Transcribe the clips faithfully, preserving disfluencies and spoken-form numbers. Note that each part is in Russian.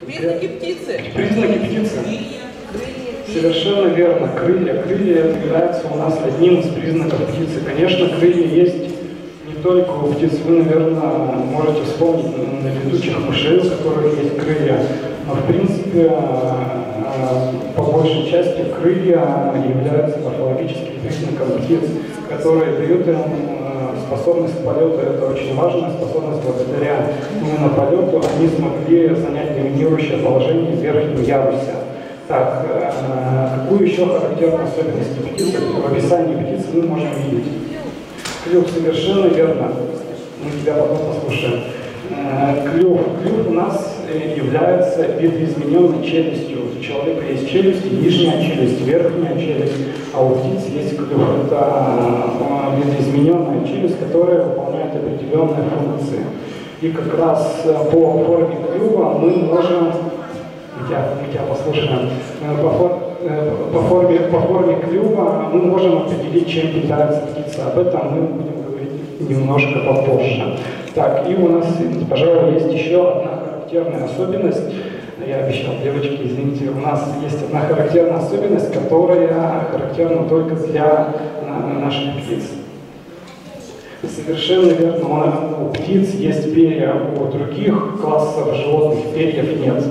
Признаки птицы. Признаки птицы. Крылья. Крылья. Совершенно верно. Крылья. Крылья являются у нас одним из признаков птицы. Конечно, крылья есть не только у птиц. Вы, наверное, можете вспомнить на летучих мышей, у которых есть крылья. Но, в принципе, по большей части крылья являются морфологическим признаком птиц, которые дают им способность полета. Это очень важная способность. Благодаря именно полету они смогли занять доминирующее положение в верхнем ярусе. Так, какую еще характерную особенность птицы в описании птицы мы можем видеть? Клюв, совершенно верно. Мы тебя потом послушаем. Клюв. Клюв у нас является видоизмененной челюстью. У человека есть челюсть, нижняя челюсть, верхняя челюсть, а у птиц есть клюв. Это видоизмененная челюсть, которая выполняет определенные функции. И как раз по форме клюва мы можем, мы тебя, мы тебя послушаем, по, фор, по, форме, по форме клюва мы можем определить, чем питается птица. Об этом мы будем говорить немножко попозже. Так, и у нас, пожалуй, есть еще одна характерная особенность. Я обещал, девочки, извините, у нас есть одна характерная особенность, которая характерна только для наших птиц. Совершенно верно, у птиц есть перья, у других классов животных перьев нет.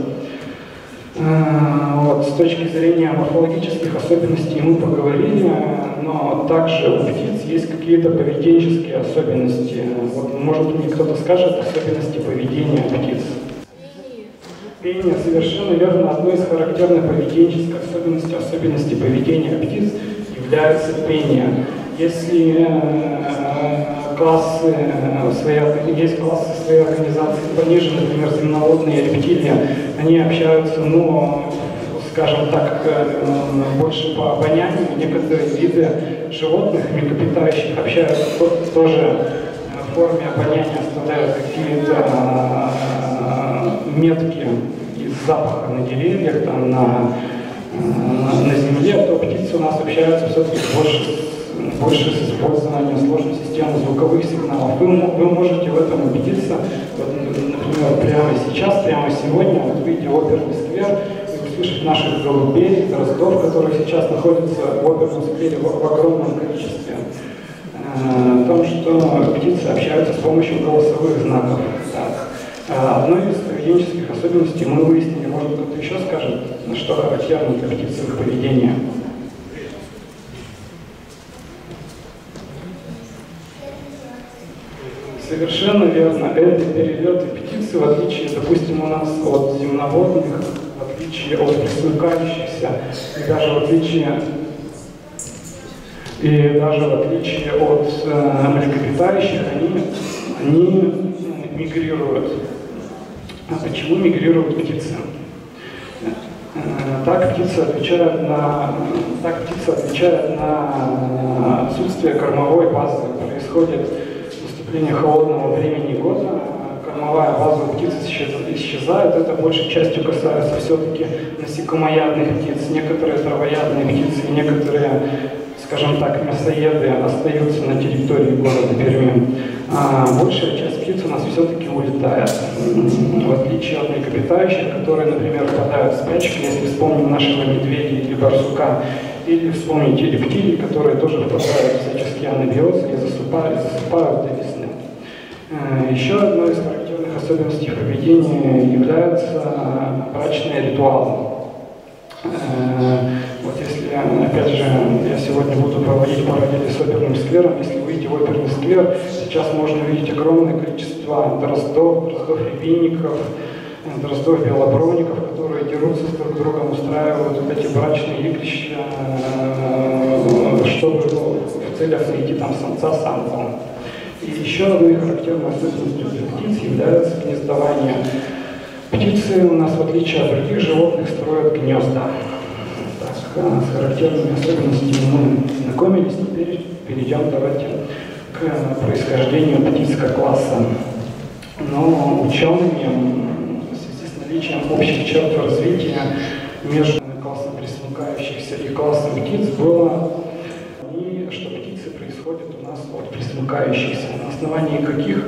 Вот, с точки зрения морфологических особенностей мы поговорили, но также у птиц есть какие-то поведенческие особенности. Вот, может, мне кто-то скажет особенности поведения птиц? Пение, совершенно верно, одной из характерных поведенческих особенностей, особенностей поведения птиц является пение. Если э, классы своей, есть классы своей организации пониже, например, земноводные рептилии, они общаются, ну, скажем так, больше по обонянию. Некоторые виды животных, млекопитающих, общаются тоже в форме обоняния, оставляют какие-то метки из запаха на деревьях, там, на, на земле, то птицы у нас общаются все-таки больше, больше с использованием сложной системы звуковых сигналов. Вы, вы можете в этом убедиться, вот, например, прямо сейчас, прямо сегодня, вот, видя оперный сквер, услышать наших голубей, дроздов, которые сейчас находятся в оперном сквере в, в огромном количестве. О том, что птицы общаются с помощью голосовых знаков. Так. Одной из поведенческих особенностей мы выяснили, может, кто-то еще скажет, что характерно для птицевых поведения. Совершенно верно. Это перелеты птицы, в отличие, допустим, у нас от земноводных, в отличие от пресмыкающихся, и даже в отличие, и даже в отличие от э, млекопитающих, они, они мигрируют. А почему мигрируют птицы? Так птица отвечает на, так птица отвечает на отсутствие кормовой базы. Происходит наступление холодного времени года, кормовая база у птиц исчезает. Это большей частью касается все-таки насекомоядных птиц. Некоторые травоядные птицы, некоторые, скажем так, мясоеды остаются на территории города Перми. А большая часть птиц у нас все-таки улетает. В отличие от млекопитающих, которые, например, впадают в спячку, если вспомним нашего медведя или барсука, или вспомните рептилии, которые тоже впадают в всяческие анабиозы и засыпают, засыпают до весны. Еще одной из характерных особенностей поведения являются брачные ритуалы. Вот если, опять же, я сегодня буду проводить параллели с оперным сквером, если выйти в оперный сквер, сейчас можно увидеть огромное количество дроздов, дроздов-рябинников, дроздов-белобровников, которые дерутся с друг другом, устраивают вот эти брачные игрища, чтобы в целях найти там самца-самку. И еще одной характерной особенностью для птиц является гнездование. Птицы у нас, в отличие от других животных, строят гнезда. Так, с характерными особенностями мы знакомились, теперь перейдем давайте к происхождению птицкого класса. Но учеными в связи с наличием общих черт развития между классом пресмыкающихся и классом птиц было, и что птицы происходят у нас от пресмыкающихся, на основании каких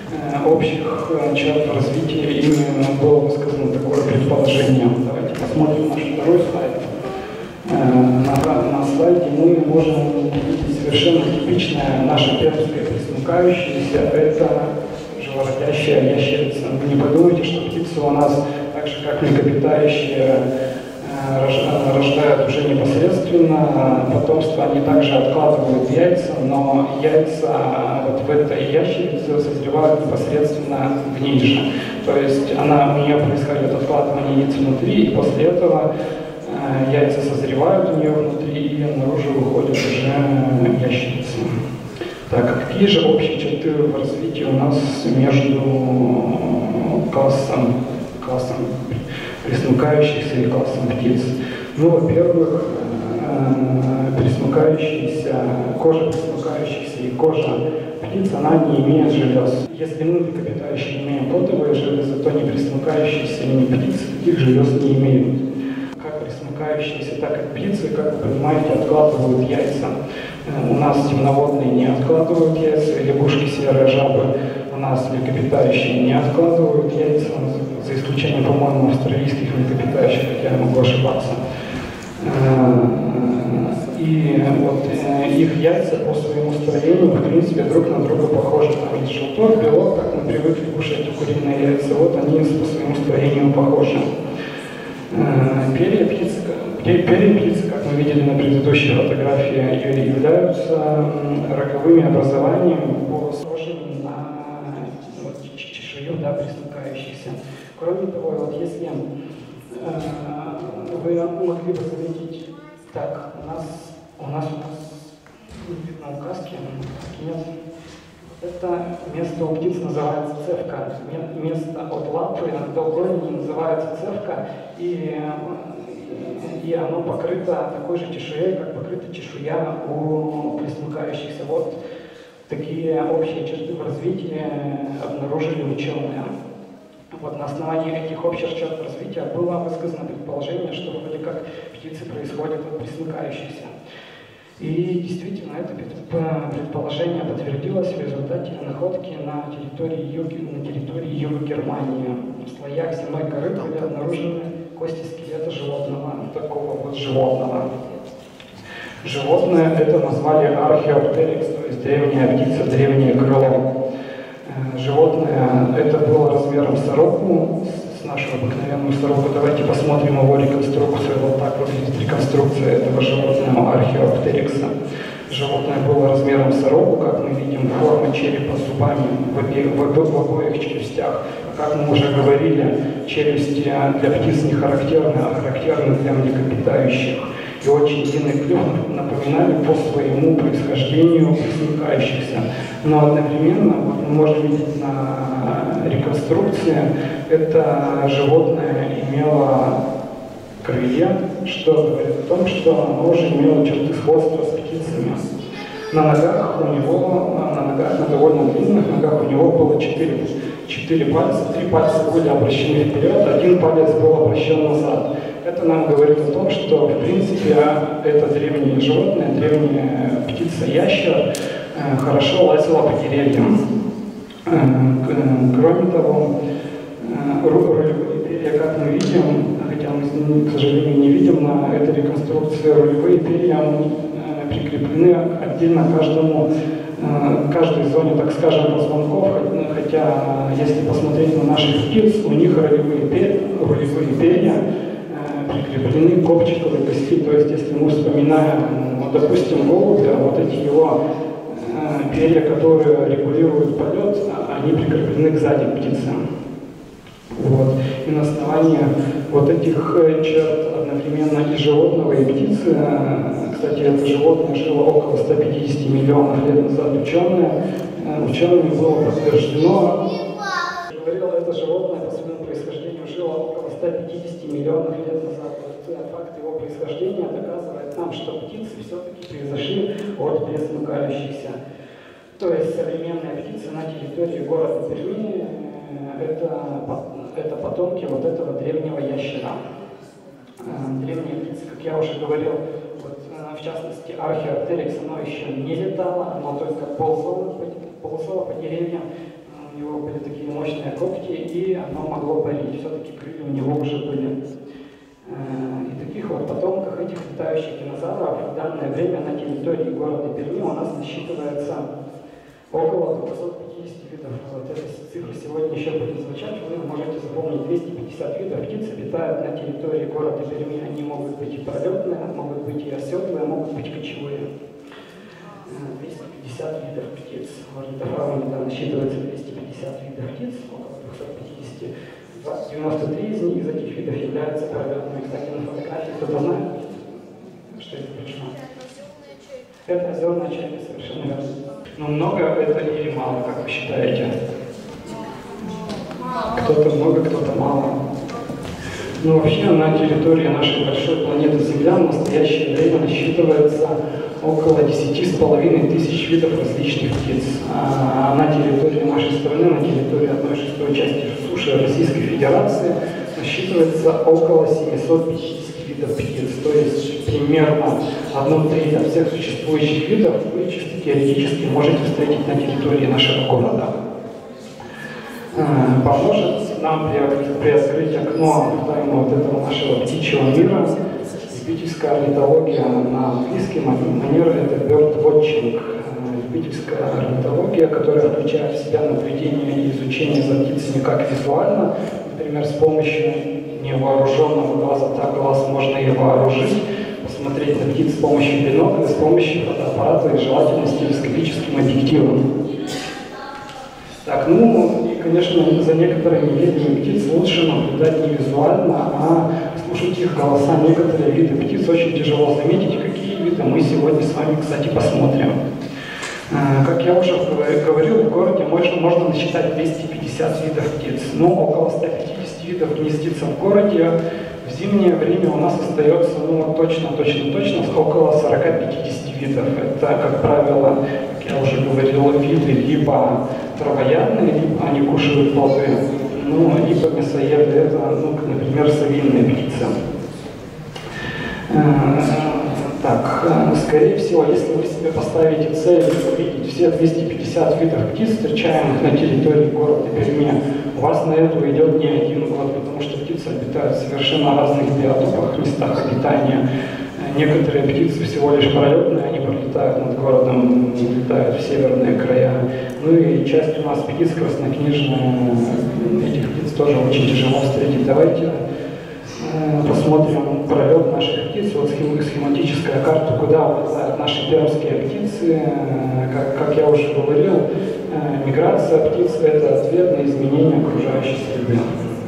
общих черт развития именно было высказано такое предположение. Давайте посмотрим наш второй слайд. На, на слайде мы можем увидеть совершенно типичное наше пермское пресмыкающееся. Это живородящая ящерица. Вы не подумайте, что птицы у нас, так же как млекопитающие, рождают уже непосредственно, потомство они также откладывают яйца, но яйца вот в этой ящерице созревают непосредственно в ней же. То есть она, у нее происходит откладывание яиц внутри, и после этого э, яйца созревают у нее внутри, и наружу выходит уже ящерица. Так, какие же общие черты в развитии у нас между классом, классом пресмыкающихся и классом птиц? Ну, во-первых, э, пресмыкающиеся, кожа пресмыкающихся и кожа птиц, она не имеет желез. Если мы, млекопитающие, имеем потовые железы, то не пресмыкающиеся и не птицы таких желез не имеют. Как пресмыкающиеся, так и птицы, как вы понимаете, откладывают яйца. Э, у нас темноводные не откладывают яйца, лягушки, серые жабы у нас млекопитающие не откладывают яйца, за исключением, по-моему, австралийских млекопитающих, хотя я могу ошибаться. И вот их яйца по своему строению, в принципе, друг на друга похожи. Там есть желток, белок, как мы привыкли кушать куриные яйца, вот они по своему строению похожи. Перья птицы, перья птицы, как мы видели на предыдущей фотографии, являются роговыми образованиями по схожим на вот, чешую, да, пресмыкающихся. Кроме того, вот если э, вы могли бы заметить, так, у нас, у нас, у нас на указке, нет, это место у птиц называется цевка, место от лапы до голени называется цевка, и, и оно покрыто такой же чешуей, как покрыта чешуя у пресмыкающихся. Вот такие общие черты в развитии обнаружили ученые. Вот на основании этих общих черт развития было высказано предположение, что вроде как птицы происходят от пресмыкающихся. И действительно, это предположение подтвердилось в результате находки на территории юга, на территории юга Германии. В слоях земной коры были обнаружены кости скелета животного, такого вот животного. Животное это назвали археоптерикс, то есть древняя птица, древнее крыло. Животное это было размером с сороку, с нашу обыкновенную сороку. Давайте посмотрим его реконструкцию. Вот так выглядит реконструкция этого животного археоптерикса. Животное было размером с сороку, как мы видим, форма черепа с зубами в обеих, в обоих челюстях. Как мы уже говорили, челюсти для птиц не характерны, а характерны для млекопитающих. И очень длинный клюв напоминали по своему происхождению пресмыкающихся. Но одновременно, вот мы можем видеть на реконструкции, это животное имело крылья, что говорит о том, что оно уже имело черты сходства с птицами. На ногах у него, на ногах, на довольно длинных ногах у него было четыре, четыре пальца, три пальца были обращены вперед, один палец был обращен назад. Это нам говорит о том, что, в принципе, это древнее животное, древняя птица-ящер, хорошо лазила по деревьям. Кроме того, рулевые перья, как мы видим, хотя мы, к сожалению, не видим на этой реконструкции, рулевые перья прикреплены отдельно каждому, каждой зоне, так скажем, позвонков, хотя, если посмотреть на наших птиц, у них рулевые перья, рулевые перья прикреплены к копчиковой кости. То есть, если мы вспоминаем, вот, допустим, голубя, вот эти его э, перья, которые регулируют полет, они прикреплены к задней птице. Вот. И на основании вот этих черт одновременно и животного, и птицы, э, кстати, это животное жило около ста пятидесяти миллионов лет назад, ученые, э, учеными было подтверждено, говорил, это животное по своему происхождению жило около ста пятидесяти миллионов лет назад. Вот, факт его происхождения доказывает нам, что птицы все-таки произошли от пресмыкающихся. То есть современные птицы на территории города Перми это, это потомки вот этого древнего ящера. Древние птицы, как я уже говорил, вот, в частности археоптерикс, оно еще не летало, оно только ползало, ползало по деревьям. У него были такие мощные когти, и оно могло парить. Все-таки крылья у него уже были. И таких вот потомках этих летающих динозавров в данное время на территории города Перми у нас насчитывается около двухсот пятидесяти видов. Вот эта цифра сегодня еще будет звучать, вы можете запомнить: двести пятьдесят видов птиц обитают на территории города Перми. Они могут быть и пролетные, могут быть и оседлые, могут быть кочевые. двести пятьдесят видов птиц. В орнитофауне да, насчитывается двести пятьдесят видов птиц, около двухсот пятидесяти. девяносто три из них, из этих видов являются пролетными. Кстати, на фотографии кто-то знает, что это пришло? Это озерная чайка, совершенно верно. Но много это или мало, как вы считаете? Кто-то много, кто-то мало. Ну, вообще, на территории нашей большой планеты Земля в настоящее время насчитывается около десяти с половиной тысяч видов различных птиц. А на территории нашей страны, на территории одной шестой части суши Российской Федерации насчитывается около семисот пятидесяти видов птиц. То есть примерно одну треть от всех существующих видов вы чисто теоретически можете встретить на территории нашего города. Поможет нам приоткрыть окно тайну вот этого нашего птичьего мира любительская орнитология на английском манере — это bird watching. Любительская орнитология, которая включает в себя наблюдение и изучение за птицами как визуально, например, с помощью невооруженного глаза, так глаз можно и вооружить, посмотреть на птиц с помощью бинокля, с помощью фотоаппарата и желательно с телескопическим объективом. Так, ну и, конечно, за некоторыми видами птиц лучше наблюдать не визуально, а слушать их голоса. Некоторые виды птиц очень тяжело заметить, какие виды мы сегодня с вами, кстати, посмотрим. Как я уже говорил, в городе можно, можно насчитать двести пятьдесят видов птиц, но около ста пятидесяти видов гнездится в городе. В зимнее время у нас остается, ну, точно, точно, точно, около сорока-пятидесяти видов. Это, как правило, как я уже говорил, виды либо травоядные, либо они кушают плоды, ну, либо мясоеды, это, ну, например, совиные птицы. Так, скорее всего, если вы себе поставите цель увидеть все двести пятьдесят видов птиц, встречаемых на территории города Перми, у вас на это уйдет не один год, потому что птицы обитают в совершенно разных биотопах, местах обитания. Некоторые птицы всего лишь пролетные, они пролетают над городом, летают в северные края. Ну и часть у нас птиц краснокнижная, этих птиц тоже очень тяжело встретить. Давайте посмотрим пролет наших птиц. Вот схематическая карта, куда улетают наши пермские птицы. Как, как я уже говорил, миграция птиц – это ответ на изменение окружающей среды.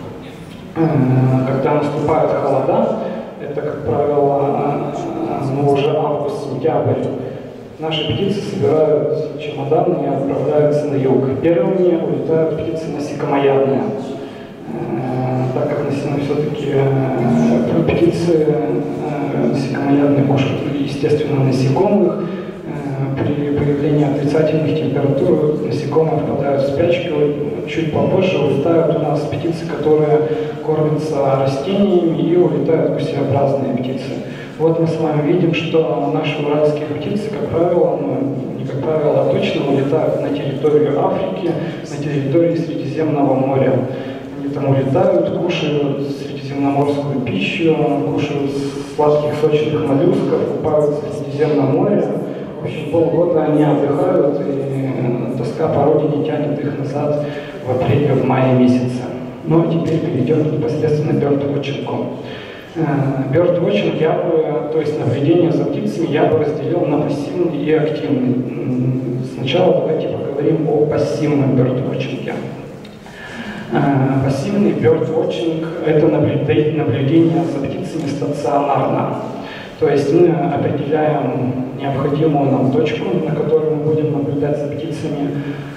Когда наступают холода, это, как правило, ну, уже август-сентябрь, наши птицы собирают чемоданы и отправляются на юг. Первыми улетают птицы насекомоядные, так как все-таки птицы насекомоядные кушают, естественно, насекомых. При появлении отрицательных температур насекомые впадают в спячку. Чуть попозже улетают у нас птицы, которые кормятся растениями, и улетают гусеобразные птицы. Вот мы с вами видим, что наши уральские птицы, как правило, ну, не как правило, а точно улетают на территорию Африки, на территорию Средиземного моря. Они там улетают, кушают средиземноморскую пищу, кушают сладких сочных моллюсков, купаются в Средиземном море. В общем, полгода они отдыхают, и тоска по родине тянет их назад в апреле, в мае месяце. Ну а теперь перейдем непосредственно к бёрдвотчингу. Бёрдвотчинг я бы, то есть наблюдение за птицами, я бы разделил на пассивный и активный. Сначала давайте поговорим о пассивном бёрдвотчинге. Пассивный бёрдвотчинг – это наблюдение за птицами стационарно. То есть мы определяем необходимую нам точку, на которой мы будем наблюдать за птицами.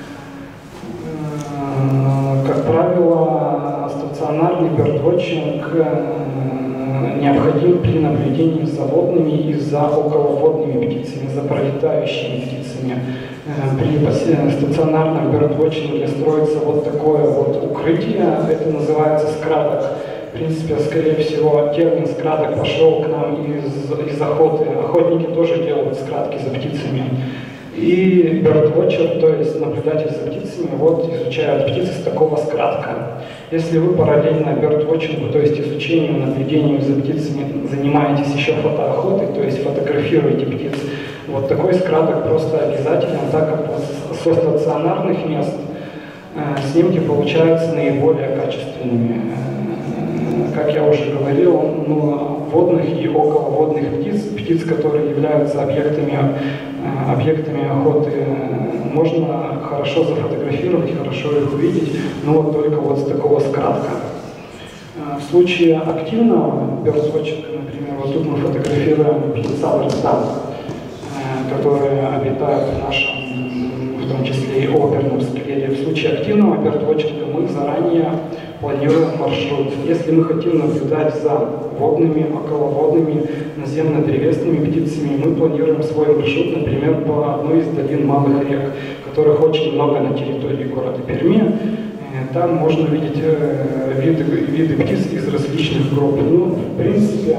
Как правило, стационарный бёрдвотчинг необходим при наблюдении за водными и за околоводными птицами, за пролетающими птицами. При стационарном бёрдвотчинге строится вот такое вот укрытие, это называется скрадок. В принципе, скорее всего, термин скрадок пошел к нам из, из охоты. Охотники тоже делают скрадки за птицами. И birdwatcher, то есть наблюдатель за птицами, вот изучают птицы с такого скратка. Если вы параллельно birdwatching, то есть изучению, наблюдению за птицами, занимаетесь еще фотоохотой, то есть фотографируете птиц, вот такой скраток просто обязателен, так как со стационарных мест э, снимки получаются наиболее качественными. Э, как я уже говорил, ну, водных и околоводных птиц, птиц, которые являются объектами, э, объектами охоты, э, можно хорошо зафотографировать, хорошо их увидеть, но вот только вот с такого скратка. Э, в случае активного birdwatching, например, вот тут мы фотографируем птица ворста, которые обитают в нашем, в том числе и оперном сквере. В случае активного birdwatching мы заранее планируем маршрут. Если мы хотим наблюдать за водными, околоводными, наземно-древесными птицами, мы планируем свой маршрут, например, по одной из долин малых рек, которых очень много на территории города Перми. Там можно увидеть виды, виды птиц из различных групп. Ну, в принципе,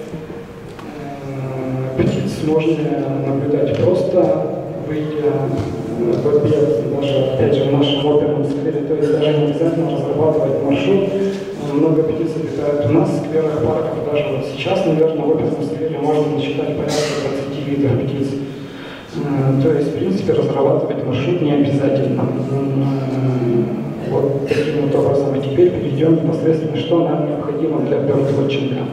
птиц можно наблюдать просто, выйдя в объект, даже, опять же, в нашем оперном сквере, то есть даже не обязательно разрабатывать маршрут. Много птиц обитают у нас в скверах, парках, даже вот сейчас, наверное, в оперном сквере можно насчитать порядка двадцати видов птиц. То есть, в принципе, разрабатывать маршрут не обязательно. Вот таким вот образом. И теперь перейдем непосредственно, что нам необходимо для birdwatching.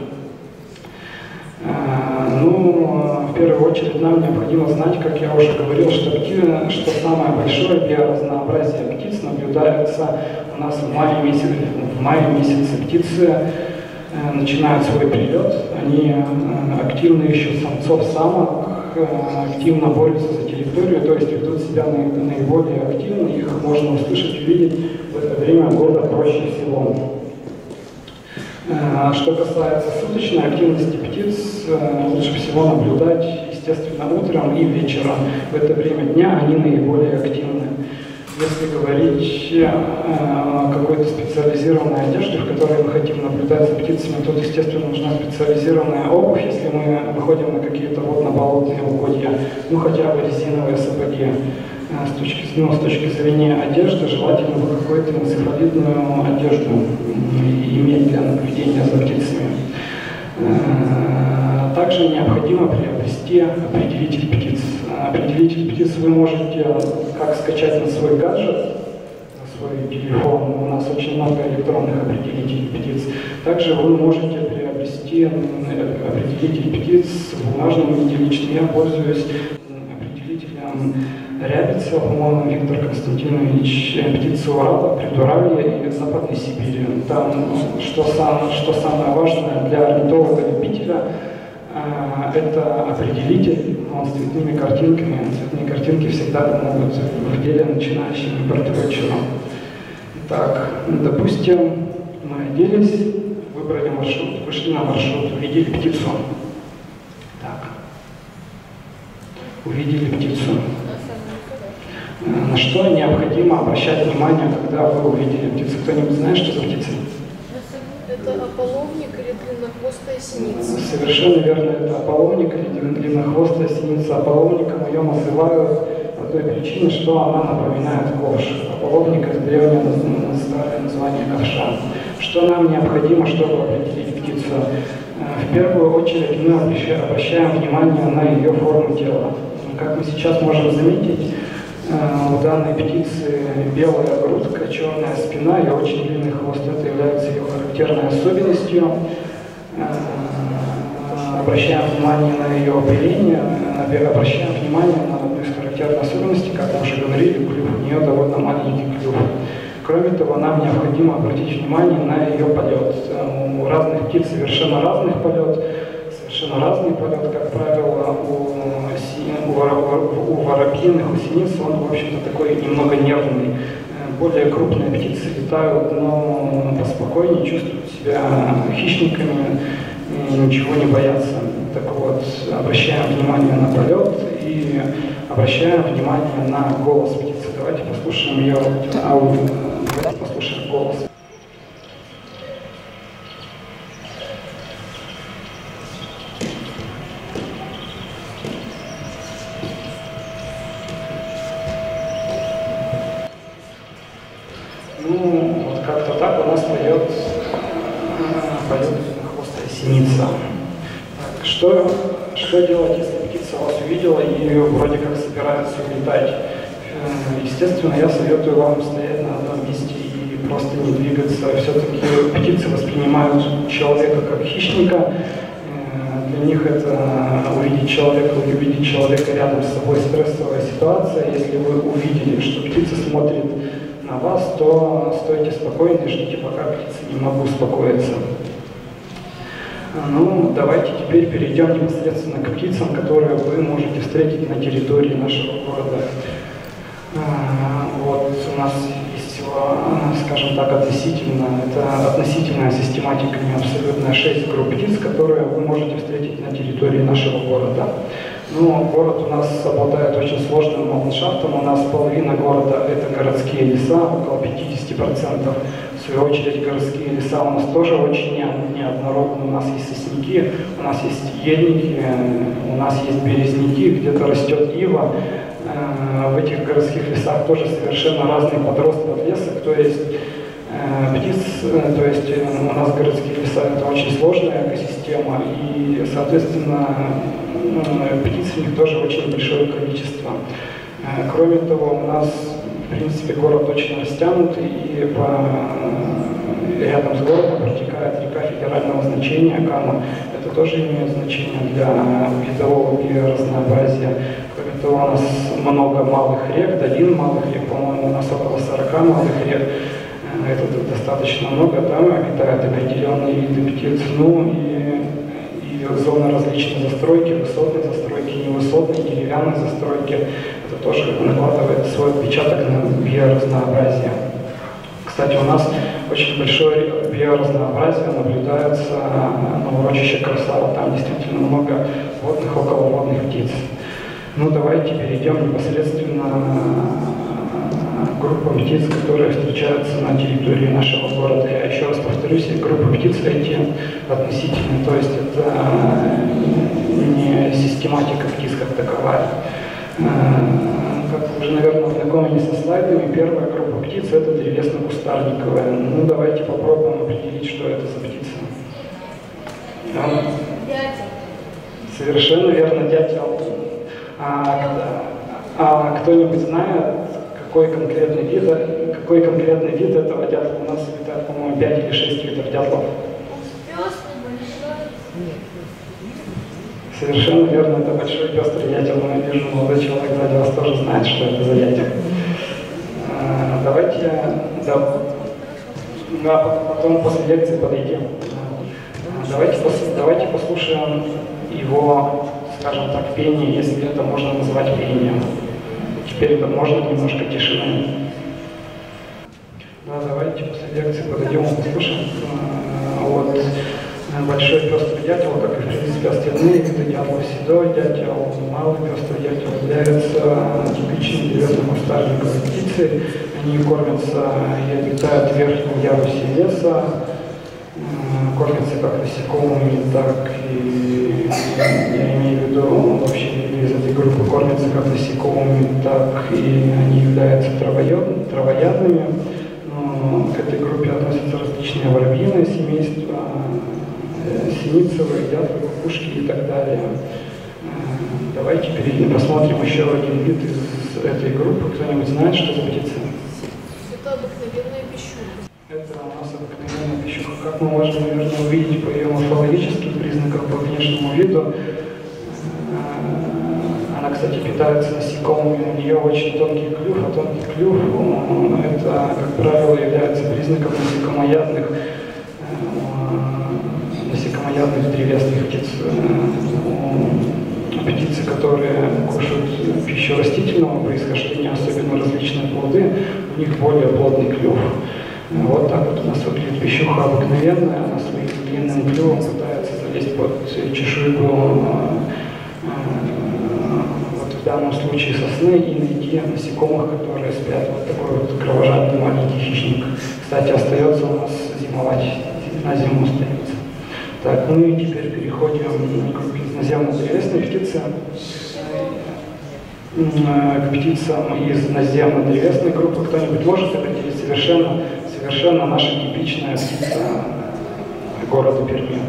Ну, в первую очередь нам необходимо знать, как я уже говорил, что, что самое большое биоразнообразие птиц наблюдается у нас в мае месяце. В мае месяце птицы начинают свой прилет, они активно ищут самцов, самок, активно борются за территорию, то есть ведут себя наиболее активно, их можно услышать, увидеть в это время года проще всего. Что касается суточной активности птиц, лучше всего наблюдать, естественно, утром и вечером. В это время дня они наиболее активны. Если говорить о какой-то специализированной одежде, в которой мы хотим наблюдать за птицами, тут, естественно, нужна специализированная обувь, если мы выходим на какие-то водно-болотные угодья, ну хотя бы резиновые сапоги. С точки, ну, с точки зрения одежды, желательно бы какую-то энцефалитную одежду иметь для наблюдения за птицами. Также необходимо приобрести определитель птиц. Определитель птиц вы можете как скачать на свой гаджет, на свой телефон, у нас очень много электронных определителей птиц. Также вы можете приобрести определитель птиц в бумажном виде. Лично я пользуюсь определителем Рябица, по-моему, Виктор Константинович, птицы Урала, Предуралья и Западной Сибири. Там, что, сам, что самое важное для орнитолога-любителя, э, это определитель, он с цветными картинками. Цветные картинки всегда помогут в деле начинающим birdwatcherам. Так, допустим, мы оделись, выбрали маршрут, вышли на маршрут, увидели птицу. Так, увидели птицу. На что необходимо обращать внимание, когда вы увидели птицу? Кто-нибудь знает, что за птица? Это ополовник или длиннохвостая синица? Совершенно верно, это ополовник или длиннохвостая синица. Ополовником ее называют по той причине, что она напоминает ковш. Ополовник – это древнее название ковша. Что нам необходимо, чтобы определить птицу? В первую очередь мы обращаем внимание на ее форму тела. Как мы сейчас можем заметить, у данной птицы белая грудка, черная спина и очень длинный хвост. Это является ее характерной особенностью. Обращаем внимание на ее оперение, обращаем внимание на одну из характерных особенностей, как мы уже говорили, клюв. У нее довольно маленький клюв. Кроме того, нам необходимо обратить внимание на ее полет. У разных птиц совершенно разный полет. Совершенно разный полет, как правило, у, у, у воробьиных, у синиц он, в общем-то, такой немного нервный. Более крупные птицы летают, но поспокойнее, чувствуют себя хищниками, ничего не боятся. Так вот, обращаем внимание на полет и обращаем внимание на голос птицы. Давайте послушаем ее аудио. Давайте послушаем голос. у нас поет, поет длиннохвостая синица. Так, что, что делать, если птица вас увидела и вроде как собирается улетать? Естественно, я советую вам стоять на одном месте и просто не двигаться. Все-таки птицы воспринимают человека как хищника. Для них это увидеть человека, увидеть человека рядом с собой стрессовая ситуация. Если вы увидели, что птица смотрит на вас, то стойте спокойно и ждите, пока птица не могут успокоиться. Ну, давайте теперь перейдем непосредственно к птицам, которые вы можете встретить на территории нашего города. Вот у нас есть всего, скажем так, относительно, это относительная систематика, не абсолютная, шесть групп птиц, которые вы можете встретить на территории нашего города. Но город у нас обладает очень сложным ландшафтом, у нас половина города это городские леса, около пятьдесят процентов. В свою очередь городские леса у нас тоже очень неоднородны, у нас есть сосняки, у нас есть ельники, у нас есть березняки, где-то растет ива. В этих городских лесах тоже совершенно разный подрост леса, то есть птиц, то есть у нас городские леса это очень сложная экосистема, и, соответственно, птиц в них тоже очень большое количество. Кроме того, у нас, в принципе, город очень растянут, и по, рядом с городом протекает река федерального значения Кама. Это тоже имеет значение для видового биоразнообразия. Кроме того, у нас много малых рек, долин малых рек, по-моему, у нас около сорока малых рек. Это достаточно много, там обитают определенные виды птиц. Ну и, и зоны различной застройки, высотной застройки, невысотной, деревянной застройки. Это тоже накладывает свой отпечаток на биоразнообразие. Кстати, у нас очень большое биоразнообразие наблюдается на урочище Красава. Там действительно много водных, околоводных птиц. Ну, давайте перейдем непосредственно к группам птиц, которые встречаются на территории нашего города. Я еще раз повторюсь, группы птиц эти относительно, то есть это не систематика птиц как таковая. Как вы уже, наверное, знакомы со слайдами, первая группа птиц это древесно-кустарниковая. Ну, давайте попробуем определить, что это за птица. Дятел. Совершенно верно, дятел. А, а кто-нибудь знает, какой конкретный вид, какой конкретный вид этого дятла? У нас летает, по-моему, пять или шесть видов дятлов. Пёстрый, большой. Совершенно верно, это большой пестрый дятел. Но я вижу, молодой человек сзади вас тоже знает, что это за дятел. А, давайте, да, да, потом после лекции подойдем. А, давайте, давайте послушаем его, скажем так, пение, если это можно назвать пением. Теперь можно немножко тишины. Да, давайте после лекции подойдем и послушаем. Вот большой пестрый дятел, как и в принципе остальные виды дятлов, седой дятел, малый пестрый дятел являются типичными древесно-кустарниковой птицей. Они кормятся и обитают в верхнем ярусе леса, кормятся как насекомыми, так и, я имею в виду, вообще из этой группы кормятся как насекомыми, так и они являются травоядными. травоядными. К этой группе относятся различные воробьиные семейства, синицевые, дятлы, кукушки и так далее. Давайте перейдем, посмотрим еще один вид из этой группы. Кто-нибудь знает, что за птица? Это обыкновенная пищуха. Это у нас обыкновенная пищуха. Как мы можем, наверное, увидеть по ее морфологическим признакам, по внешнему виду. Она, кстати, питается насекомыми. У нее очень тонкий клюв, а тонкий клюв это, как правило, является признаком насекомоядных, насекомоядных древесных птиц. Птицы, которые кушают пищу растительного происхождения, особенно различные плоды, у них более плотный клюв. Вот так вот у нас выглядит пищуха обыкновенная, она своим длинным клювом пытается залезть под чешуйку, вот в данном случае сосны, и найти насекомых, которые спят. Вот такой вот кровожадный маленький хищник. Кстати, остается у нас зимовать, на зиму остается. Так, ну и теперь переходим к наземно-древесной птице, к птицам из наземно-древесной группы. Кто-нибудь может определить совершенно совершенно наша типичная птица города Перми.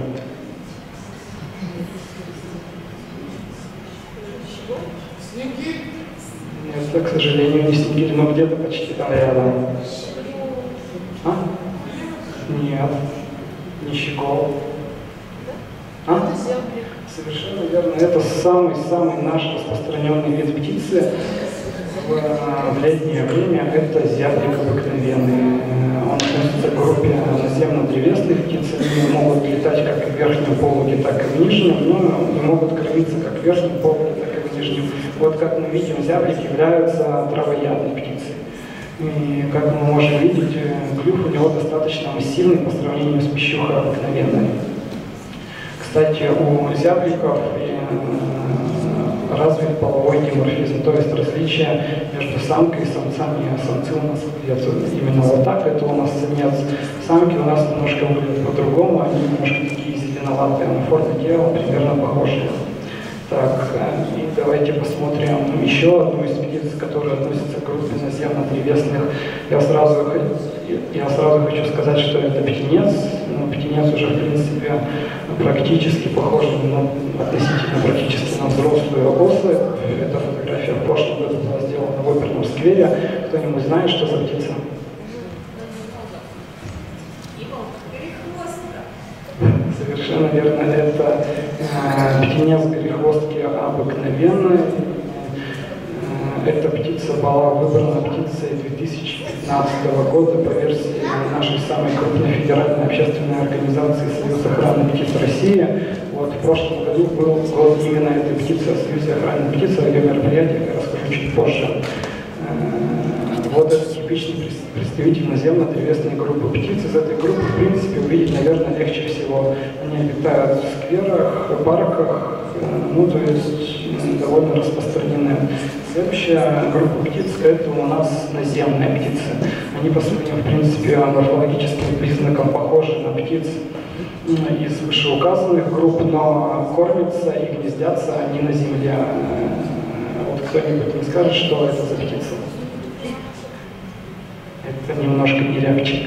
Нет, к сожалению, не снегирь, но где-то почти там рядом. А? Нет, не щегол. А? Совершенно верно. Это самый-самый наш распространенный вид птицы в, в летнее время. Это зяблик обыкновенный. Он относится к группе наземно-древесных птиц. Они могут летать как в верхнем пологе, так и в нижнем, но не могут кормиться как в верхнем пологе, так и в нижнем. Вот как мы видим, зяблик является травоядной птицей. И как мы можем видеть, клюв у него достаточно массивный по сравнению с пищухой обыкновенной. Кстати, у зябликов развит половой диморфизм, то есть различие между самкой и самцами. Самцы у нас выглядят именно вот так, это у нас самец. Самки у нас немножко выглядят по-другому, они немножко такие зеленоватые, но форма тела примерно похожие. Так, и давайте посмотрим еще одну из птиц, которая относится к группе наземно-древесных. Я сразу, я сразу хочу сказать, что это птенец. Ну, птенец уже, в принципе, практически похож, ну, относительно практически на взрослую особь. Эта фотография в прошлом году была сделана в оперном сквере. Кто-нибудь знает, что за птица? Совершенно верно, это э, птенец горехвостки обыкновенный. Э, эта птица была выбрана птицей две тысячи пятнадцатого года по версии нашей самой крупной федеральной общественной организации Союз охраны птиц России. Вот в прошлом году был год именно этой птицы, о Союзе охраны птиц, о ее мероприятиях я расскажу чуть позже. Э, вот это типичный представитель наземно-древесной группы птиц. Из этой группы, в принципе, увидеть, наверное, легче всего. Они обитают в скверах, парках, ну, то есть довольно распространены. Следующая группа птиц – это у нас наземные птицы. Они, по своим, в принципе, морфологическим признакам похожи на птиц из вышеуказанных групп, но кормятся и гнездятся они на земле. Вот кто-нибудь не скажет, что это за птица? Это немножко не рябчик.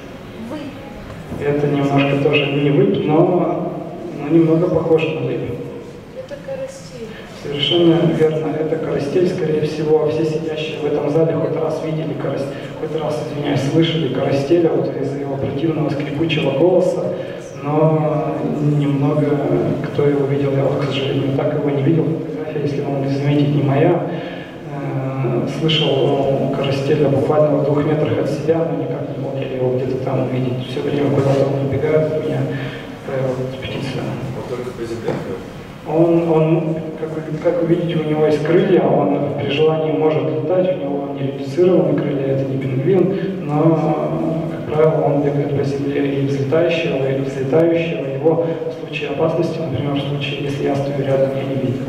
Это немножко тоже не выпь, но, но немного похоже на выпь. Это карастель. Совершенно верно, это карастель, скорее всего. Все сидящие в этом зале хоть раз видели карастель, хоть раз, извиняюсь, слышали карастеля вот из-за его противного скрипучего голоса, но немного кто его видел, я, к сожалению, так его не видел. Фотография, если вы могли заметить, не моя. Слышал карастеля буквально в двух метрах от себя, но никак не мог его где-то там увидеть. Все время куда-то он убегает от меня. Такая вот птица. Он, он как, вы, как вы видите, у него есть крылья, он при желании может летать, у него не редуцированы крылья, это не пингвин, но, как правило, он бегает по земле и взлетающего, и взлетающего. Его в случае опасности, например, в случае, если я стою рядом, я не видел.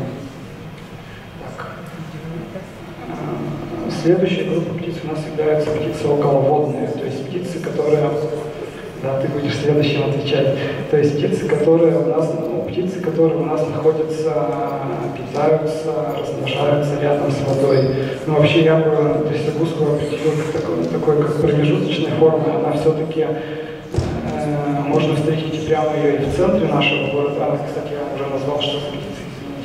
Следующая группа птиц у нас является птицы околоводные, то есть птицы, которые, да, ты будешь следующим отвечать, то есть птицы, которые у нас, ну, птицы, которые у нас находятся, питаются, размножаются рядом с водой. Ну, вообще я бы трясогузку определил как такой, такой как промежуточной формы, она все-таки э, можно встретить прямо ее и в центре нашего города. Кстати, я уже назвал, что за птицы.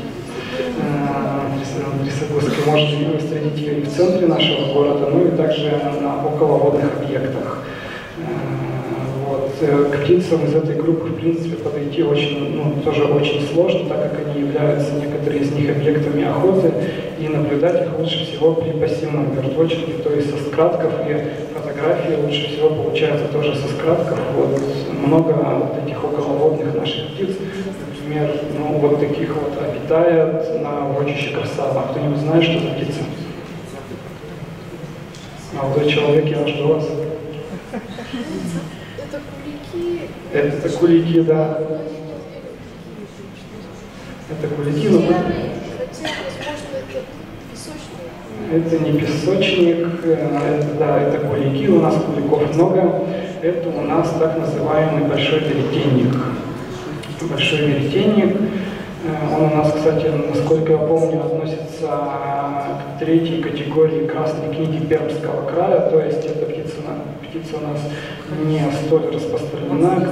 Трясогузки можно встретить ее и в центре нашего города, ну и также на околоводных объектах. Вот. К птицам из этой группы, в принципе, подойти очень, ну, тоже очень сложно, так как они являются, некоторые из них, объектами охоты, и наблюдать их лучше всего при пассивном вертвотчинге, то есть со скратков, и фотографии лучше всего получается тоже со скратков. Вот. Много вот этих околоводных наших птиц, например, ну, вот таких вот обитает на урочище Красава. Кто-нибудь знает, что за птица? Молодой человек, я жду вас. Это кулики. Это кулики, да. Это кулики, но... Хотя, возможно, это песочник. Это не песочник, это, да, это кулики, у нас куликов много. Это у нас так называемый большой веретенник. Большой веретенник. Он у нас, кстати, насколько я помню, относится к третьей категории Красной книги Пермского края, то есть это птица птица, птица у нас не столь распространена.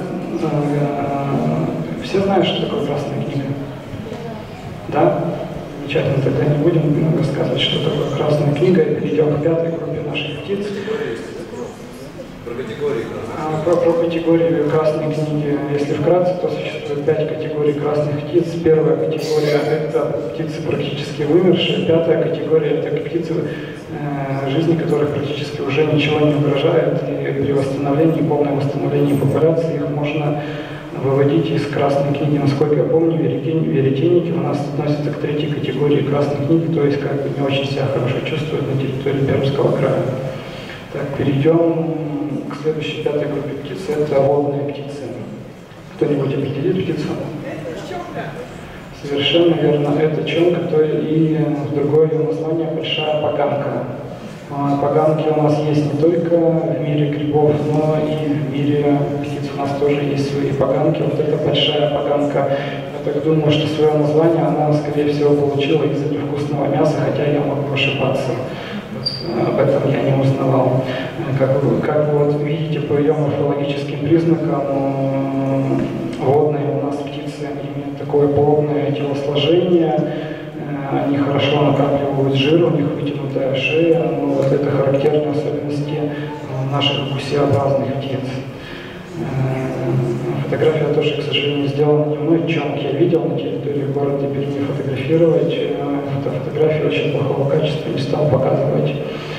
Все знают, что такое красная книга? Да? Замечательно, тогда не будем рассказывать, что такое красная книга, и перейдем к пятой группе наших птиц. Про категории а, про, про категории красной книги, если вкратце, то существует пять категорий красных птиц. Первая категория – это птицы практически вымершие. Пятая категория – это птицы, э, жизни которых практически уже ничего не угрожает. И при восстановлении, полном восстановлении популяции их можно выводить из красной книги. Насколько я помню, веретенники у нас относятся к третьей категории красной книги, то есть как бы не очень себя хорошо чувствуют на территории Пермского края. Так, перейдем к следующей пятой группе птиц. Это водные птицы. Кто-нибудь определит птицу? Совершенно верно. Это чонка, то и другое ее название – большая поганка. Поганки у нас есть не только в мире грибов, но и в мире птиц у нас тоже есть свои поганки. Вот эта большая поганка, я так думаю, что свое название она, скорее всего, получила из-за невкусного мяса, хотя я могу ошибаться. Об этом я не узнавал. Как вы, как вы вот видите по ее морфологическим признакам, водные у нас птицы имеют такое плотное телосложение, они хорошо накапливают жир, у них вытянутая шея, но вот это характерные особенности наших гусеобразных птиц. Фотография тоже, к сожалению, сделана не мной, чонки я видел на территории города Перми фотографировать. Фото фотография очень плохого качества, не стал показывать.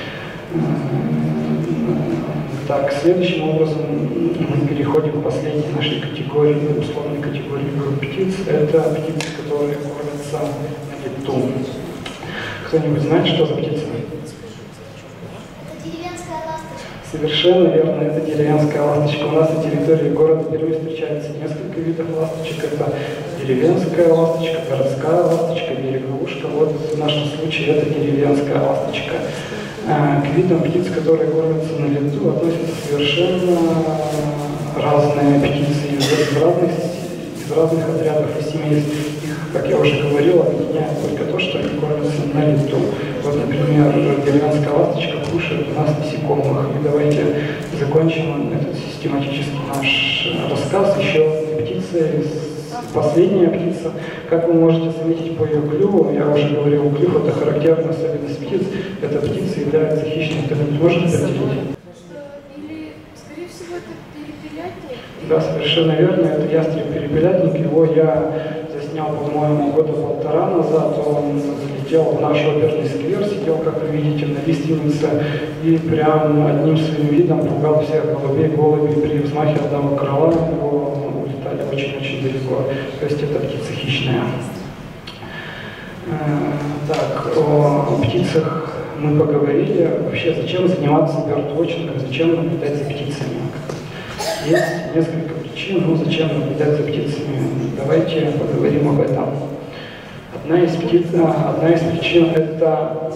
Так, следующим образом мы переходим к последней нашей категории, условной категории групп птиц. Это птицы, которые кормятся на лету. Кто-нибудь знает, что за птица? Это деревенская ласточка. Совершенно верно, это деревенская ласточка. У нас на территории города Перми встречается несколько видов ласточек. Это деревенская ласточка, городская ласточка, береговушка. Вот в нашем случае это деревенская ласточка. К видам птиц, которые кормятся на лету, относятся совершенно разные птицы из разных, из разных отрядов и семейств. Их, как я уже говорил, объединяет только то, что они кормятся на лету. Вот, например, деревенская ласточка кушает у нас насекомых. И давайте закончим этот систематический наш рассказ еще одной птицей. Последняя птица, как вы можете заметить по ее клюву, я уже говорил, клюв – это характерная особенность птиц. Эта птица является хищной, кто-нибудь может определить? Или, скорее всего, это перепелятник? Да, совершенно верно, это ястреб-перепелятник. Его я заснял, по-моему, года полтора назад. Он залетел в наш оперный сквер, сидел, как вы видите, на лиственнице и прям одним своим видом пугал всех голубей. Голуби при взмахе одного крыла его улетали очень-очень далеко. То есть это птица хищная. Так, о птицах мы поговорили. Вообще, зачем заниматься бёрдвотчингом, зачем наблюдать за птицами? Есть несколько причин, ну зачем наблюдать за птицами. Давайте поговорим об этом. Одна из, птиц, одна из причин – это…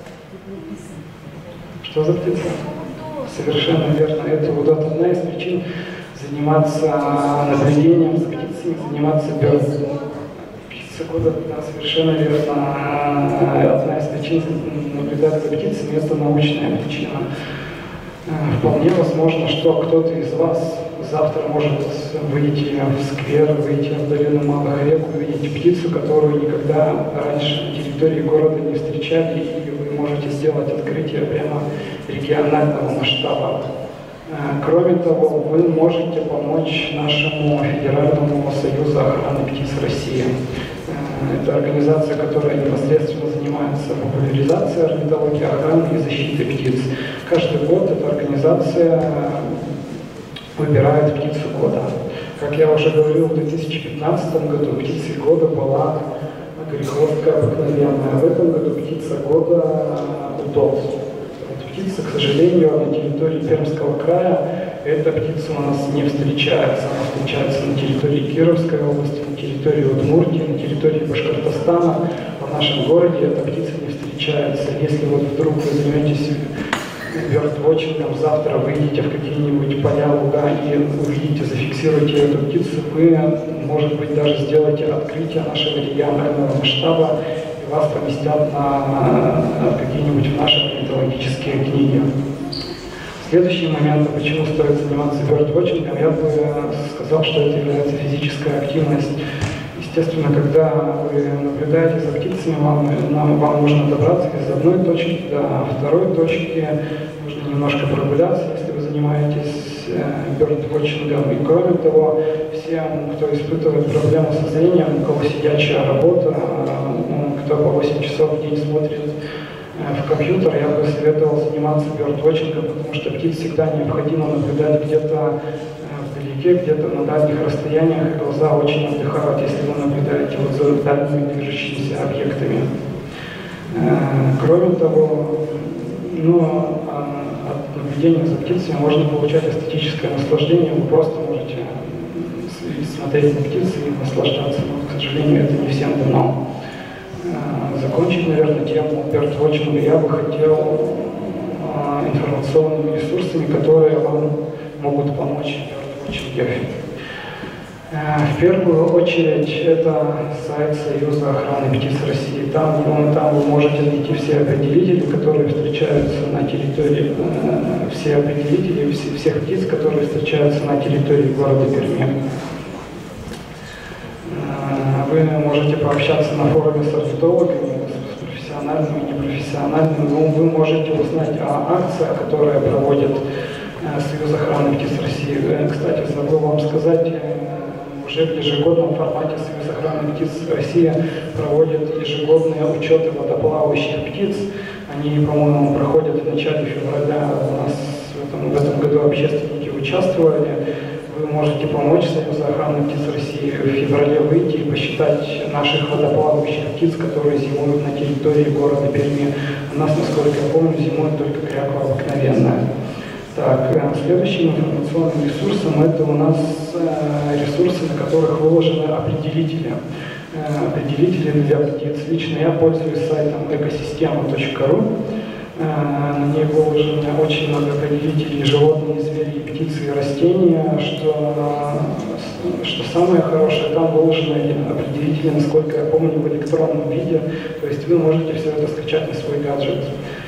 Что за птица? Совершенно верно, это вот одна из причин заниматься наблюдением за птицами, заниматься бёрдвотчингом. Года, да, совершенно верно. Одна из причин наблюдать за птицами – это научная причина. Вполне возможно, что кто-то из вас завтра может выйти в сквер, выйти в долину Малых рек, увидеть птицу, которую никогда раньше на территории города не встречали, и вы можете сделать открытие прямо регионального масштаба. Кроме того, вы можете помочь нашему Федеральному союзу охраны птиц России. Это организация, которая непосредственно занимается популяризацией орнитологии, охраной и защитой птиц. Каждый год эта организация выбирает птицу года. Как я уже говорил, в две тысячи пятнадцатом году птицей года была грехвостка обыкновенная. В этом году птица года удов. Птица, к сожалению, на территории Пермского края эта птица у нас не встречается. Она встречается на территории Кировской области, на территории Удмуртии, на территории Башкортостана. В нашем городе эта птица не встречается. Если вот вдруг вы займетесь бёрдвотчингом, завтра выйдете в какие-нибудь поля, луга и увидите, зафиксируете эту птицу, вы, может быть, даже сделаете открытие нашего регионального масштаба, и вас поместят на какие-нибудь наши орнитологические книги. Следующий момент, почему стоит заниматься бёрдвотчингом, я бы сказал, что это является физическая активность. Естественно, когда вы наблюдаете за птицами, вам, нам, вам нужно добраться из одной точки до второй точки, нужно немножко прогуляться, если вы занимаетесь бёрдвотчингом. И кроме того, всем, кто испытывает проблему со зрением, у кого сидячая работа, кто по восемь часов в день смотрит в компьютер, я бы советовал заниматься бёрдвотчингом, потому что птиц всегда необходимо наблюдать где-то вдалеке, где-то на дальних расстояниях, и глаза очень отдыхают, если вы наблюдаете вот за дальними движущимися объектами. Кроме того, ну, от наблюдения за птицами можно получать эстетическое наслаждение, вы просто можете смотреть на птицы и наслаждаться, но, к сожалению, это не всем дано. Закончить, наверное, тему бёрдвотчинга я бы хотел информационными ресурсами, которые вам могут помочь в бёрдвотчинге. В первую очередь это сайт Союза охраны птиц России. Там, ну, там вы можете найти все определители, которые встречаются на территории, все определители всех птиц, которые встречаются на территории города Перми. Вы можете пообщаться на форуме с орнитологами, с профессиональными и непрофессиональными. Но вы можете узнать о акциях, которые проводит Союз охраны птиц России. Кстати, забыл вам сказать, уже в ежегодном формате Союз охраны птиц России проводит ежегодные учеты водоплавающих птиц. Они, по-моему, проходят в начале февраля. У нас в этом, в этом году общественники участвовали. Вы можете помочь Союзу охраны птиц России в феврале выйти и посчитать наших водоплавающих птиц, которые зимуют на территории города Перми. У нас, насколько я помню, зимует только кряква обыкновенная. Так, следующим информационным ресурсом это у нас ресурсы, на которых выложены определители. Определители для птиц. Лично я пользуюсь сайтом экосистема точка ру. На ней выложены очень много определителей животные, звери, птицы и растения. Что, что самое хорошее, там выложены определители, насколько я помню, в электронном виде. То есть вы можете все это скачать на свой гаджет.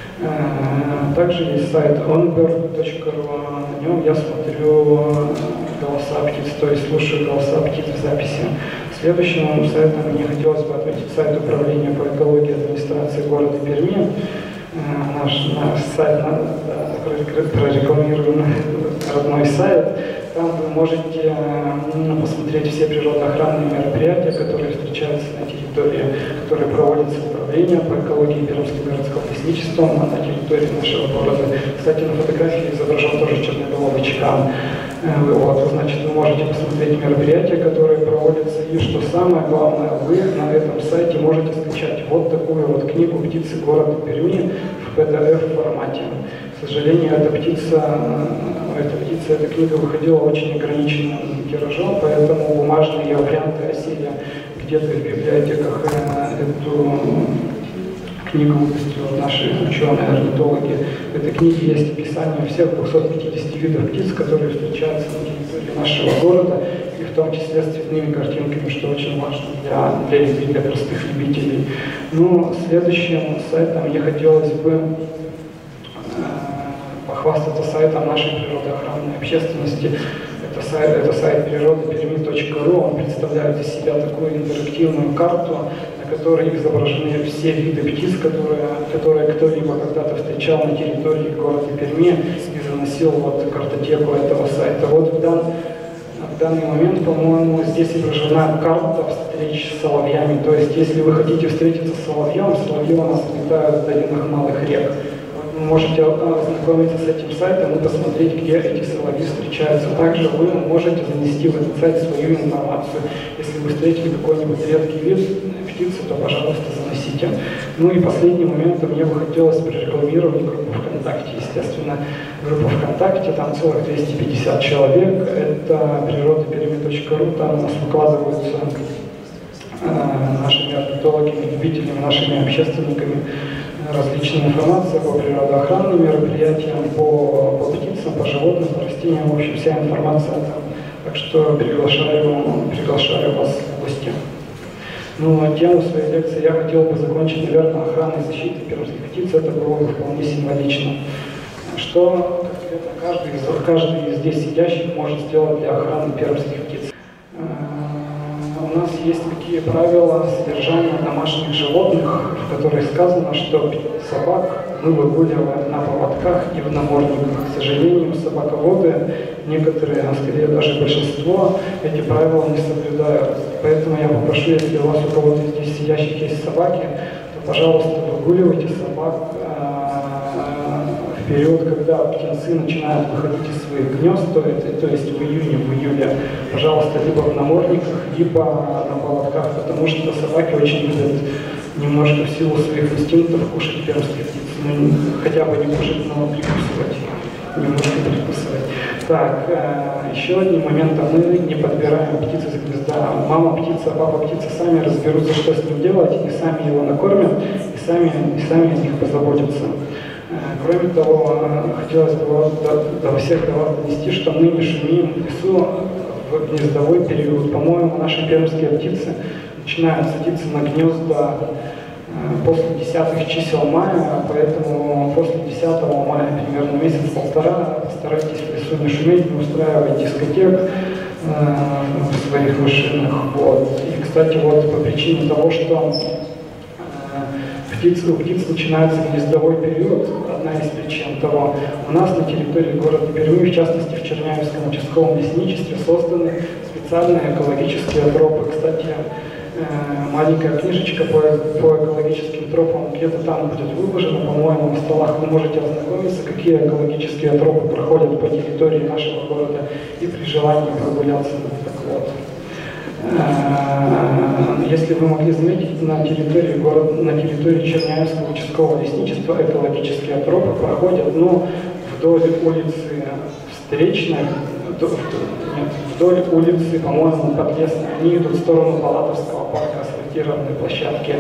Также есть сайт онберг точка ру, на нем я смотрю голоса птиц, то есть слушаю голоса птиц в записи. Следующим сайтом мне хотелось бы отметить сайт управления по экологии администрации города Перми. Наш, наш сайт, прорекламируем родной сайт. Там вы можете посмотреть все природоохранные мероприятия, которые встречаются на территории, которые проводятся управление по экологии Пермским городским лесничеством на территории нашего города. Кстати, на фотографии изображен тоже черноголовый чекан. Вот, значит, вы можете посмотреть мероприятия, которые проводятся, и что самое главное, вы на этом сайте можете скачать вот такую вот книгу «Птицы города Перми» в пи ди эф формате. К сожалению, эта птица, эта птица, эта книга выходила очень ограниченным тиражом, поэтому бумажные ее варианты осели где-то в библиотеках. Эту книгу выпустили наши ученые, орнитологи. В этой книге есть описание всех двухсот пятидесяти видов птиц, которые встречаются на территории нашего города, и в том числе с цветными картинками, что очень важно для, для, для простых любителей. Ну, следующим сайтом мне хотелось бы похвастаться сайтом нашей природоохранной общественности. Это сайт, это сайт природы перми точка ру. Он представляет из себя такую интерактивную карту, на которой изображены все виды птиц, которые, которые кто-либо когда-то встречал на территории города Перми и заносил вот картотеку этого сайта. Вот в, дан, в данный момент, по-моему, здесь изображена карта встреч с соловьями. То есть, если вы хотите встретиться с соловьем, соловьи у нас летают в долинах малых рек. Вы можете ознакомиться с этим сайтом и посмотреть, где эти соловьи встречаются. Также вы можете занести в этот сайт свою информацию. Если вы встретили какой-нибудь редкий вид птицы, то, пожалуйста, заносите. Ну и последний момент, мне бы хотелось прорекламировать группу ВКонтакте. Естественно, группа ВКонтакте, там целых двести пятьдесят человек. Это природа перми точка ру, там у нас выкладываются нашими орнитологами, любителями, нашими общественниками различная информация по природоохранным мероприятиям, по, по птицам, по животным, по растениям, в общем, вся информация там. Так что приглашаю, приглашаю вас в гости. Ну, а тему своей лекции я хотел бы закончить, наверное, охраной и защитой пермских птиц. Это было бы вполне символично. Что, это каждый из, каждый из здесь сидящих может сделать для охраны пермских птиц. У нас есть такие правила содержания домашних животных, в которых сказано, что собак мы выгуливаем на поводках и в намордниках. К сожалению, собаководы, некоторые, а скорее даже большинство, эти правила не соблюдают. Поэтому я попрошу, если у вас у кого-то здесь сидящих есть собаки, то, пожалуйста, выгуливайте собак в период, когда птенцы начинают выходить из своих гнезд, то, то есть в июне, в июле, пожалуйста, либо в намордниках, либо на поводках, потому что собаки очень любят немножко в силу своих инстинктов кушать пермских птиц. Ну, хотя бы не кушать, но прикусывать, немножко прикусывать. Так, э, еще один момент, а мы не подбираем птицы за гнезда. Мама птица, папа птица сами разберутся, что с ним делать, и сами его накормят, и сами, и сами о них позаботятся. Кроме того, хотелось бы до, до всех до вас донести, что мы не шумим в лесу в гнездовой период. По-моему, наши пермские птицы начинают садиться на гнезда после десятых чисел мая, поэтому после десятого мая, примерно месяц-полтора, постарайтесь в лесу не шуметь, не устраивать дискотек э, в своих машинах. Вот. И, кстати, вот по причине того, что Птиц, у птиц начинается гнездовой период, одна из причин того. У нас на территории города Перми, в частности в Черняевском участковом лесничестве, созданы специальные экологические тропы. Кстати, маленькая книжечка по, по экологическим тропам где-то там будет выложена, по-моему, на столах вы можете ознакомиться, какие экологические тропы проходят по территории нашего города и при желании прогуляться. Так вот. Если вы могли заметить, на территории города, на территории Черняевского участкового лесничества экологические тропы проходят, ну, вдоль улицы Встречной, нет, вдоль улицы, по-моему, Подлесной. Они идут в сторону Палатовского парка, асфальтированной площадки.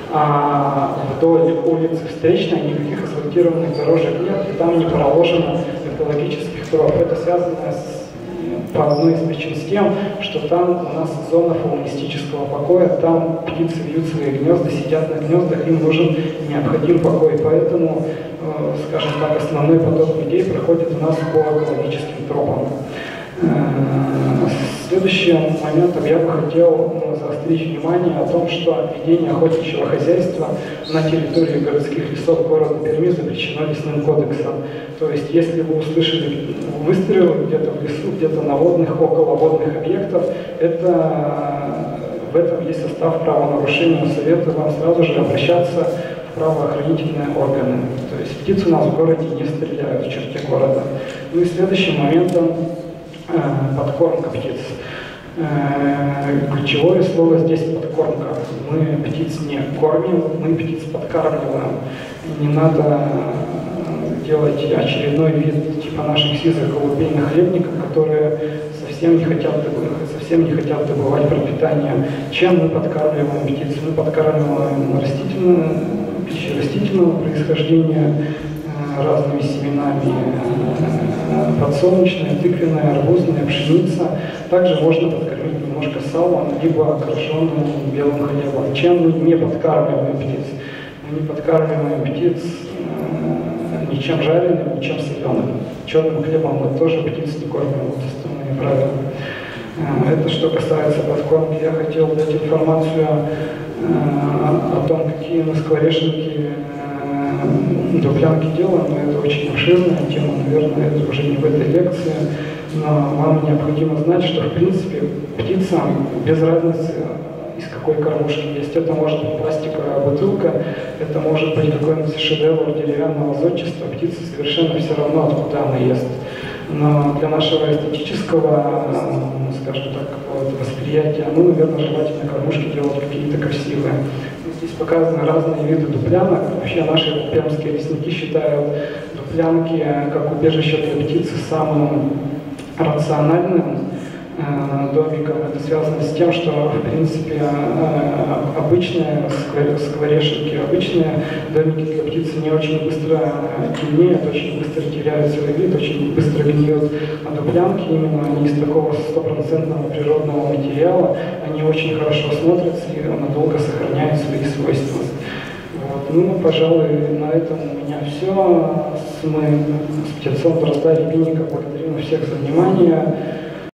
А вдоль улицы Встречной никаких асфальтированных дорожек нет, и там не проложено экологических троп. Это связано с по одной из причин с тем, что там у нас зона фаунистического покоя, там птицы вьют свои гнезда, сидят на гнездах, им нужен необходим покой. Поэтому, э, скажем так, основной поток людей проходит у нас по экологическим тропам. Э, следующим моментом я бы хотел ну, заострить внимание о том, что ведение охотничьего хозяйства на территории городских лесов города Перми запрещено лесным кодексом. То есть, если вы услышали выстрелы где-то в лесу, где-то на водных, околоводных объектах, это, в этом есть состав правонарушения. Советую вам сразу же обращаться в правоохранительные органы. То есть птицы у нас в городе не стреляют в черте города. Ну и следующим моментом э, подкормка птиц. Э, ключевое слово здесь подкормка. Мы птиц не кормим, мы птиц подкармливаем. Не надо делать очередной вид типа наших сизых голубей нахлебников, которые совсем не хотят, совсем не хотят добывать пропитание. Чем мы подкармливаем птиц? Мы подкармливаем растительную, пищу растительного происхождения разными семенами, подсолнечная, тыквенная, арбузная, пшеница. Также можно подкормить немножко салом, либо окрошенным белым хлебом. Чем мы не подкармливаем птиц? Мы не подкармливаем птиц ничем жареным, ничем соленым. Черным хлебом мы тоже птиц не кормим, вот основные правила. Это что касается подкормки. Я хотел дать информацию о том, какие мы скворечники, дуплянки делаем, но это очень обширная тема, наверное, это уже не в этой лекции, но вам необходимо знать, что в принципе птицам без разницы, из какой кормушки есть. Это может быть пластиковая бутылка, это может быть какой-нибудь шедевр деревянного зодчества, птица совершенно все равно, откуда она ест. Но для нашего эстетического, скажем так, восприятия, ну, наверное, желательно кормушки делать какие-то красивые. Здесь показаны разные виды дуплянок. Вообще наши пермские лесники считают дуплянки как убежище для птицы самым рациональным домиком. Это связано с тем, что, в принципе, обычные скворечники, обычные домики для птицы не очень быстро темнеют, очень быстро теряют свой вид, очень быстро гниют. А дуплянки, именно они из такого стопроцентного природного материала, они очень хорошо смотрятся и надолго сохраняют свои свойства. Вот. Ну, пожалуй, на этом у меня все. Мы с птицом Дрозда Рябинника благодарим всех за внимание.